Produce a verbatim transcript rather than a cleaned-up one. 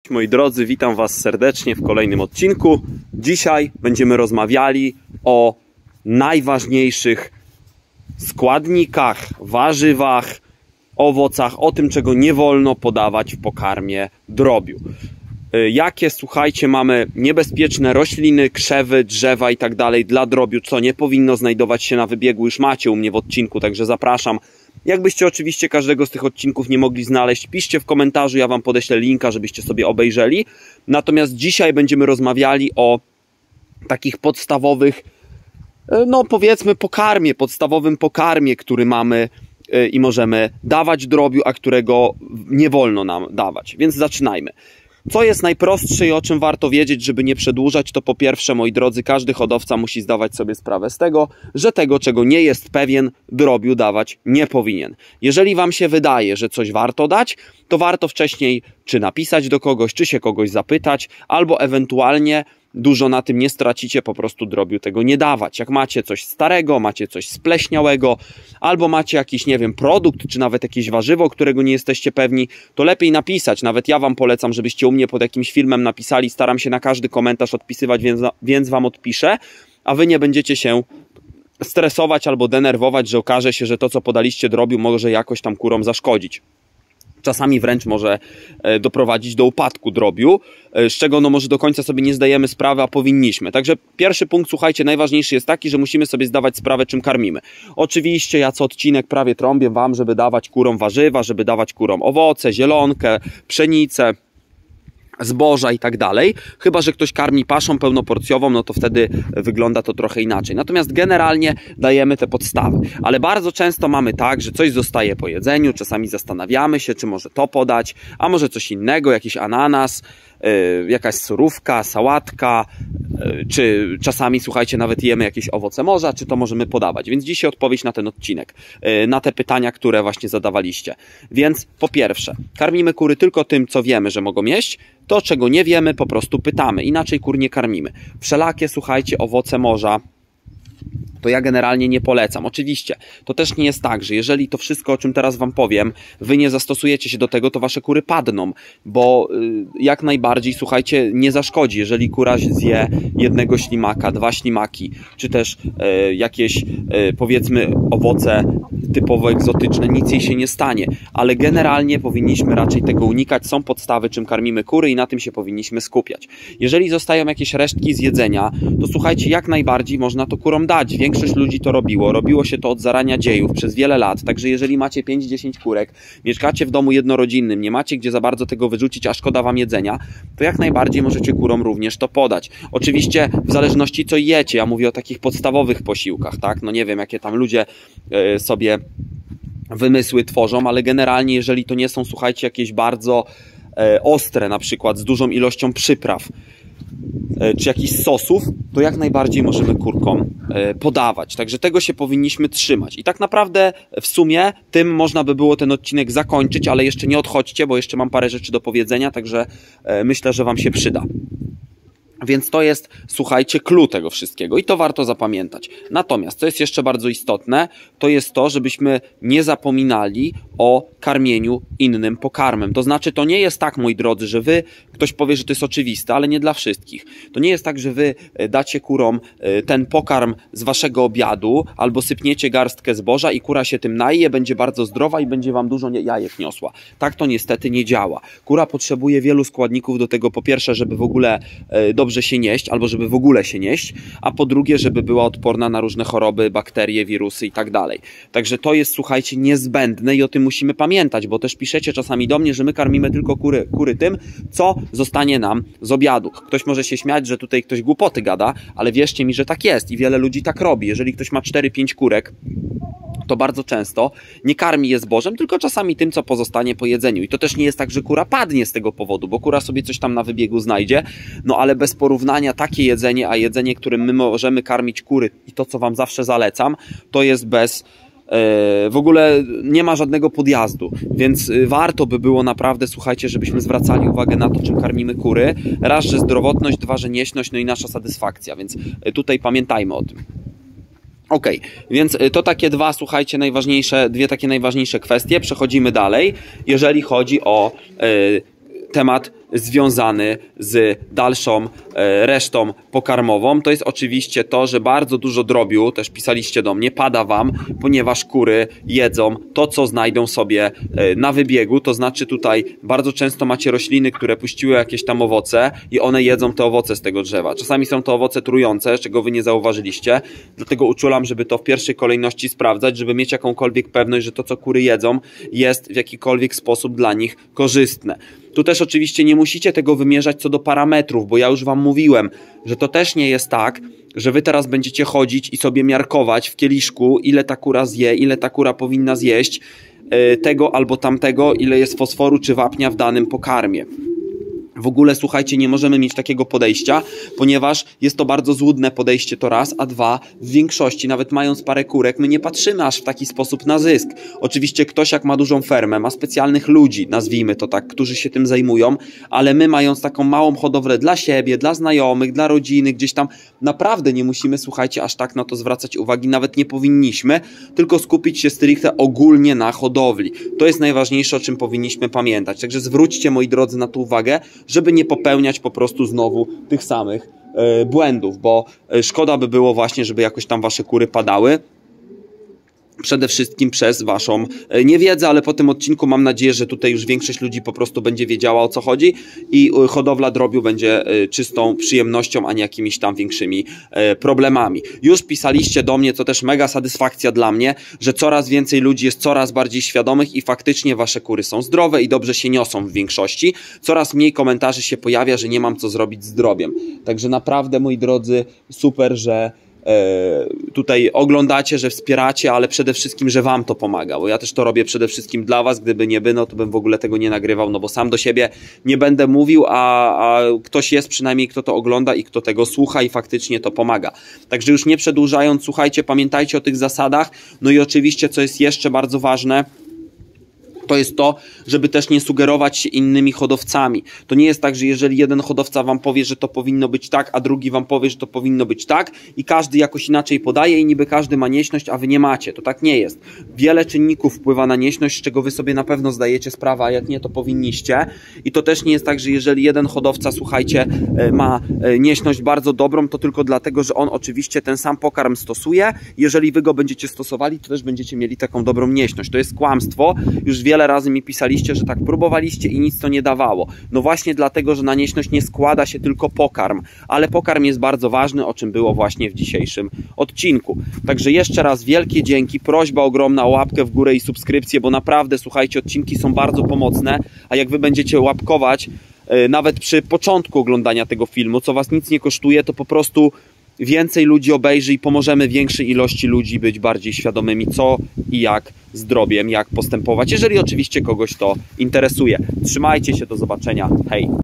Moi drodzy, witam Was serdecznie w kolejnym odcinku. Dzisiaj będziemy rozmawiali o najważniejszych składnikach, warzywach, owocach, o tym, czego nie wolno podawać w pokarmie drobiu. Jakie, słuchajcie, mamy niebezpieczne rośliny, krzewy, drzewa i tak dalej dla drobiu, co nie powinno znajdować się na wybiegu, już macie u mnie w odcinku, także zapraszam. Jakbyście oczywiście każdego z tych odcinków nie mogli znaleźć, piszcie w komentarzu, ja Wam podeślę linka, żebyście sobie obejrzeli. Natomiast dzisiaj będziemy rozmawiali o takich podstawowych, no powiedzmy pokarmie, podstawowym pokarmie, który mamy i możemy dawać drobiu, a którego nie wolno nam dawać. Więc zaczynajmy. Co jest najprostsze i o czym warto wiedzieć, żeby nie przedłużać, to po pierwsze, moi drodzy, każdy hodowca musi zdawać sobie sprawę z tego, że tego, czego nie jest pewien, drobiu dawać nie powinien. Jeżeli Wam się wydaje, że coś warto dać, to warto wcześniej czy napisać do kogoś, czy się kogoś zapytać, albo ewentualnie dużo na tym nie stracicie, po prostu drobiu tego nie dawać. Jak macie coś starego, macie coś spleśniałego, albo macie jakiś, nie wiem, produkt, czy nawet jakieś warzywo, którego nie jesteście pewni, to lepiej napisać. Nawet ja Wam polecam, żebyście u mnie pod jakimś filmem napisali. Staram się na każdy komentarz odpisywać, więc, więc Wam odpiszę, a Wy nie będziecie się stresować albo denerwować, że okaże się, że to, co podaliście drobiu, może jakoś tam kurom zaszkodzić. Czasami wręcz może doprowadzić do upadku drobiu, z czego no może do końca sobie nie zdajemy sprawy, a powinniśmy. Także pierwszy punkt, słuchajcie, najważniejszy jest taki, że musimy sobie zdawać sprawę, czym karmimy. Oczywiście ja co odcinek prawie trąbię Wam, żeby dawać kurom warzywa, żeby dawać kurom owoce, zielonkę, pszenicę, zboża i tak dalej, chyba że ktoś karmi paszą pełnoporcjową, no to wtedy wygląda to trochę inaczej. Natomiast generalnie dajemy te podstawy, ale bardzo często mamy tak, że coś zostaje po jedzeniu, czasami zastanawiamy się, czy może to podać, a może coś innego, jakiś ananas, yy, jakaś surówka, sałatka, yy, czy czasami, słuchajcie, nawet jemy jakieś owoce morza, czy to możemy podawać. Więc dzisiaj odpowiedź na ten odcinek, yy, na te pytania, które właśnie zadawaliście. Więc po pierwsze, karmimy kury tylko tym, co wiemy, że mogą jeść. To, czego nie wiemy, po prostu pytamy. Inaczej kur nie karmimy. Wszelakie, słuchajcie, owoce morza, to ja generalnie nie polecam. Oczywiście, to też nie jest tak, że jeżeli to wszystko, o czym teraz Wam powiem, Wy nie zastosujecie się do tego, to Wasze kury padną, bo jak najbardziej, słuchajcie, nie zaszkodzi, jeżeli kura zje jednego ślimaka, dwa ślimaki, czy też e, jakieś, e, powiedzmy, owoce typowo egzotyczne, nic jej się nie stanie, ale generalnie powinniśmy raczej tego unikać. Są podstawy, czym karmimy kury i na tym się powinniśmy skupiać. Jeżeli zostają jakieś resztki z jedzenia, to słuchajcie, jak najbardziej można to kurom dać. Większość ludzi to robiło. Robiło się to od zarania dziejów przez wiele lat. Także jeżeli macie pięć dziesięć kurek, mieszkacie w domu jednorodzinnym, nie macie gdzie za bardzo tego wyrzucić, a szkoda Wam jedzenia, to jak najbardziej możecie kurom również to podać. Oczywiście w zależności co jecie. Ja mówię o takich podstawowych posiłkach, tak? No nie wiem, jakie tam ludzie yy, sobie wymysły tworzą, ale generalnie jeżeli to nie są, słuchajcie, jakieś bardzo yy, ostre, na przykład z dużą ilością przypraw, czy jakichś sosów, to jak najbardziej możemy kurkom podawać. Także tego się powinniśmy trzymać. I tak naprawdę w sumie tym można by było ten odcinek zakończyć, ale jeszcze nie odchodźcie, bo jeszcze mam parę rzeczy do powiedzenia, także myślę, że Wam się przyda. Więc to jest, słuchajcie, clue tego wszystkiego i to warto zapamiętać. Natomiast, co jest jeszcze bardzo istotne, to jest to, żebyśmy nie zapominali o karmieniu innym pokarmem. To znaczy, to nie jest tak, moi drodzy, że Wy, ktoś powie, że to jest oczywiste, ale nie dla wszystkich. To nie jest tak, że Wy dacie kurom ten pokarm z Waszego obiadu albo sypniecie garstkę zboża i kura się tym naje, będzie bardzo zdrowa i będzie Wam dużo jajek niosła. Tak to niestety nie działa. Kura potrzebuje wielu składników do tego, po pierwsze, żeby w ogóle dobrze dobrze się nieść, albo żeby w ogóle się nieść, a po drugie, żeby była odporna na różne choroby, bakterie, wirusy i tak dalej. Także to jest, słuchajcie, niezbędne i o tym musimy pamiętać, bo też piszecie czasami do mnie, że my karmimy tylko kury, kury tym, co zostanie nam z obiadu. Ktoś może się śmiać, że tutaj ktoś głupoty gada, ale wierzcie mi, że tak jest i wiele ludzi tak robi. Jeżeli ktoś ma cztery pięć kurek, to bardzo często nie karmi je zbożem, tylko czasami tym, co pozostanie po jedzeniu. I to też nie jest tak, że kura padnie z tego powodu, bo kura sobie coś tam na wybiegu znajdzie, no ale bez porównania takie jedzenie, a jedzenie, którym my możemy karmić kury i to, co Wam zawsze zalecam, to jest bez... w ogóle nie ma żadnego podjazdu, więc warto by było naprawdę, słuchajcie, żebyśmy zwracali uwagę na to, czym karmimy kury. Raz, że zdrowotność, dwa, że nieśność, no i nasza satysfakcja, więc tutaj pamiętajmy o tym. Ok, więc to takie dwa, słuchajcie, najważniejsze, dwie takie najważniejsze kwestie. Przechodzimy dalej, jeżeli chodzi o y, temat związany z dalszą e, resztą pokarmową, to jest oczywiście to, że bardzo dużo drobiu, też pisaliście do mnie, pada wam, ponieważ kury jedzą to, co znajdą sobie e, na wybiegu, to znaczy tutaj bardzo często macie rośliny, które puściły jakieś tam owoce i one jedzą te owoce z tego drzewa. Czasami są to owoce trujące, czego wy nie zauważyliście, dlatego uczulam, żeby to w pierwszej kolejności sprawdzać, żeby mieć jakąkolwiek pewność, że to, co kury jedzą, jest w jakikolwiek sposób dla nich korzystne. Tu też oczywiście nie musicie tego wymierzać co do parametrów, bo ja już wam mówiłem, że to też nie jest tak, że wy teraz będziecie chodzić i sobie miarkować w kieliszku, ile ta kura zje, ile ta kura powinna zjeść yy, tego albo tamtego, ile jest fosforu czy wapnia w danym pokarmie. W ogóle, słuchajcie, nie możemy mieć takiego podejścia, ponieważ jest to bardzo złudne podejście, to raz, a dwa, w większości, nawet mając parę kurek, my nie patrzymy aż w taki sposób na zysk. Oczywiście ktoś jak ma dużą fermę, ma specjalnych ludzi, nazwijmy to tak, którzy się tym zajmują, ale my mając taką małą hodowlę dla siebie, dla znajomych, dla rodziny, gdzieś tam naprawdę nie musimy, słuchajcie, aż tak na to zwracać uwagi, nawet nie powinniśmy, tylko skupić się stricte ogólnie na hodowli. To jest najważniejsze, o czym powinniśmy pamiętać. Także zwróćcie, moi drodzy, na to uwagę, żeby nie popełniać po prostu znowu tych samych e, błędów, bo e, szkoda by było właśnie, żeby jakoś tam wasze kury padały. Przede wszystkim przez waszą e, niewiedzę, ale po tym odcinku mam nadzieję, że tutaj już większość ludzi po prostu będzie wiedziała, o co chodzi i e, hodowla drobiu będzie e, czystą przyjemnością, a nie jakimiś tam większymi e, problemami. Już pisaliście do mnie, co też mega satysfakcja dla mnie, że coraz więcej ludzi jest coraz bardziej świadomych i faktycznie wasze kury są zdrowe i dobrze się niosą w większości. Coraz mniej komentarzy się pojawia, że nie mam co zrobić z drobiem. Także naprawdę, moi drodzy, super, że tutaj oglądacie, że wspieracie, ale przede wszystkim, że wam to pomaga, bo ja też to robię przede wszystkim dla was, gdyby nie by, no to bym w ogóle tego nie nagrywał, no bo sam do siebie nie będę mówił, a, a ktoś jest przynajmniej, kto to ogląda i kto tego słucha i faktycznie to pomaga. Także już nie przedłużając, słuchajcie, pamiętajcie o tych zasadach, no i oczywiście, co jest jeszcze bardzo ważne, to jest to, żeby też nie sugerować się innymi hodowcami. To nie jest tak, że jeżeli jeden hodowca wam powie, że to powinno być tak, a drugi wam powie, że to powinno być tak i każdy jakoś inaczej podaje i niby każdy ma nieśność, a wy nie macie. To tak nie jest. Wiele czynników wpływa na nieśność, z czego wy sobie na pewno zdajecie sprawę, a jak nie, to powinniście. I to też nie jest tak, że jeżeli jeden hodowca, słuchajcie, ma nieśność bardzo dobrą, to tylko dlatego, że on oczywiście ten sam pokarm stosuje. Jeżeli wy go będziecie stosowali, to też będziecie mieli taką dobrą nieśność. To jest kłamstwo. Już wiele Wiele razy mi pisaliście, że tak próbowaliście i nic to nie dawało. No właśnie dlatego, że na nieśność nie składa się tylko pokarm, ale pokarm jest bardzo ważny, o czym było właśnie w dzisiejszym odcinku. Także jeszcze raz wielkie dzięki, prośba ogromna o łapkę w górę i subskrypcję, bo naprawdę, słuchajcie, odcinki są bardzo pomocne, a jak wy będziecie łapkować, yy, nawet przy początku oglądania tego filmu, co was nic nie kosztuje, to po prostu więcej ludzi obejrzy i pomożemy większej ilości ludzi być bardziej świadomymi, co i jak z drobiem, jak postępować, jeżeli oczywiście kogoś to interesuje. Trzymajcie się, do zobaczenia, hej!